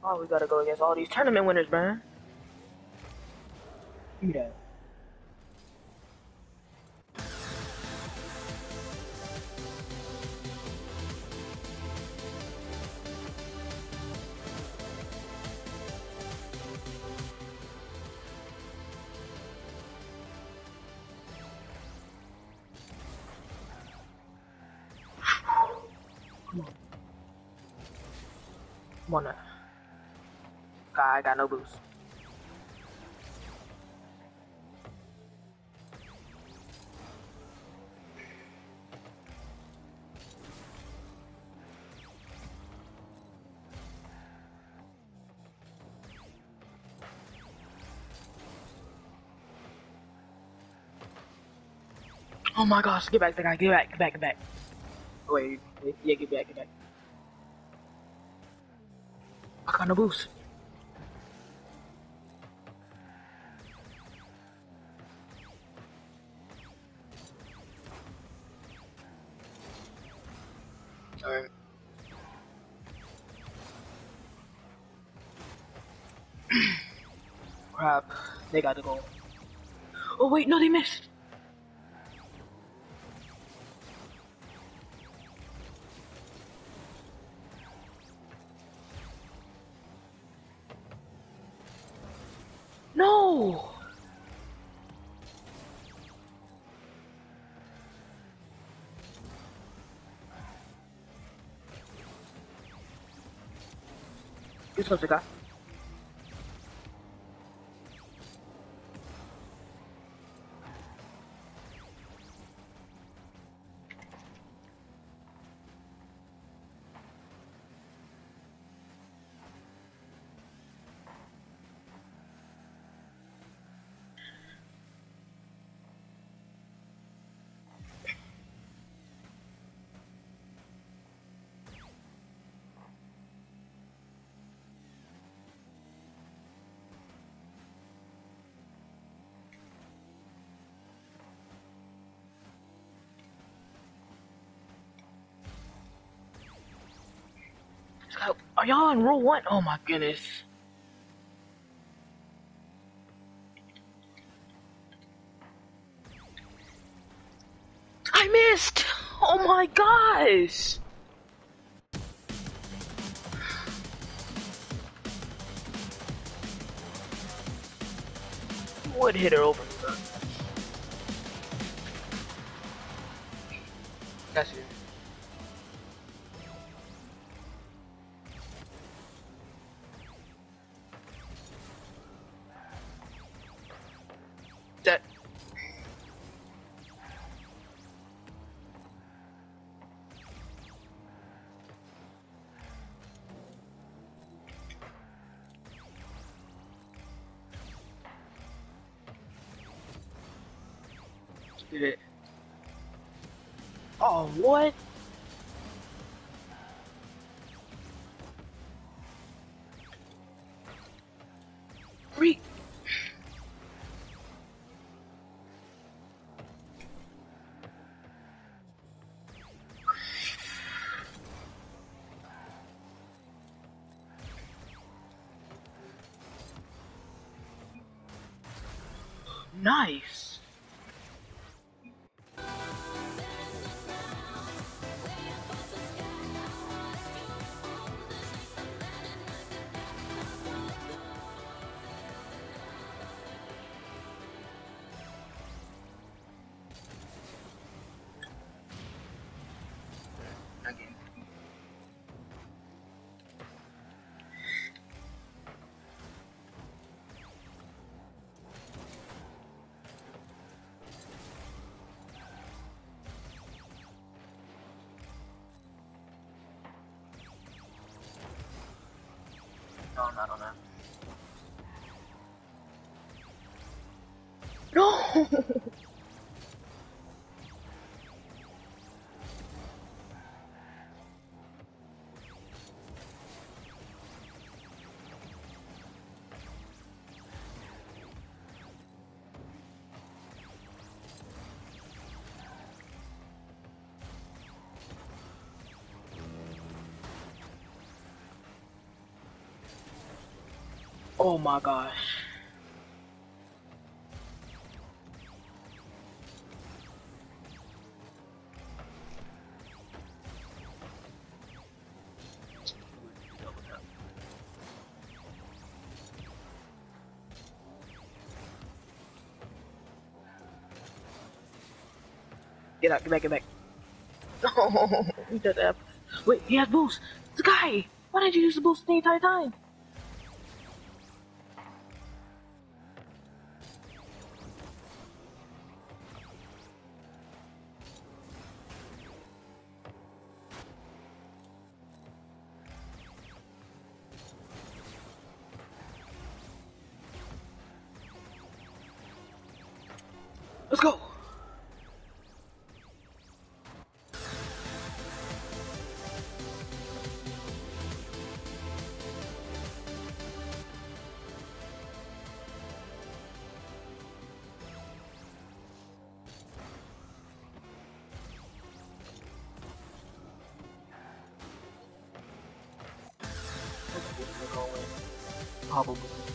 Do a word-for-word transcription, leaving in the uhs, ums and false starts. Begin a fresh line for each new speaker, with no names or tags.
Oh, we gotta go against all these tournament winners, man. Give me that. Come on. Come on now. God, I got no boost. Oh my gosh, get back, get back, get back, get back, get back. Oh, wait, yeah, get back, get back. I got no boost. Alright. Crap, they got to go. Oh wait, no, they missed. No! You're supposed to go. Are y'all in rule one? Oh my goodness. I missed! Oh my gosh! Would hit her over. That's it. That. Did it. Oh, what? Re- Nice. Again. No, I'm not on that. No! Oh my gosh. Get out, get back, get back. Oh, he does that. Wait, he has boost. The guy! Why did you use the boost the entire time? Let's go! Probably.